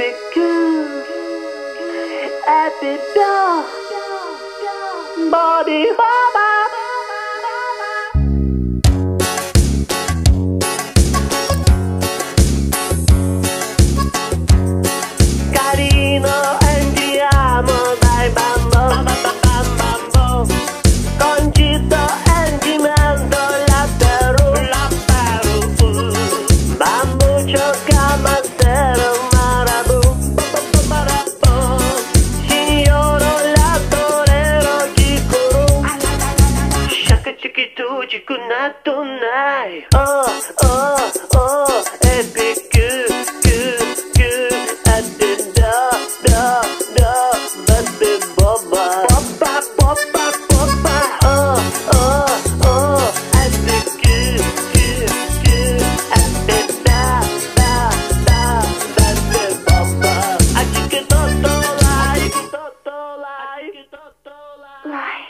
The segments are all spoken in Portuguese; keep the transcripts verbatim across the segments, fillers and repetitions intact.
Epic, epic, body baba. Carino, andiamo dai bambo, bambo, concito, andiamo latte ru, bambu ciocca Chikunat tonight. Oh, oh, oh, epic, good, good, good. At the da, da, da, baby, boba, boba, boba, boba. Oh, oh, oh, epic, good, good, good. At the da, da, da, baby, boba. I think it's all like, it's all like, it's all like.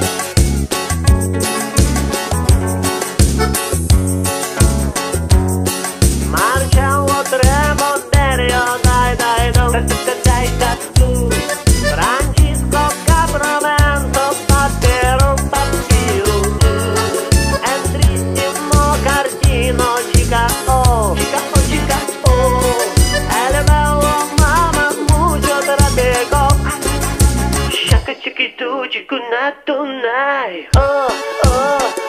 Francisco Capramento, Patero, Papiro, Entrissimo Cardino, Chica, oh, Chica, oh, Chica, oh, Eleveo, Mama, Mucho, Tratego, Shaka, Chiquitu, Chicunat tonight, oh, oh.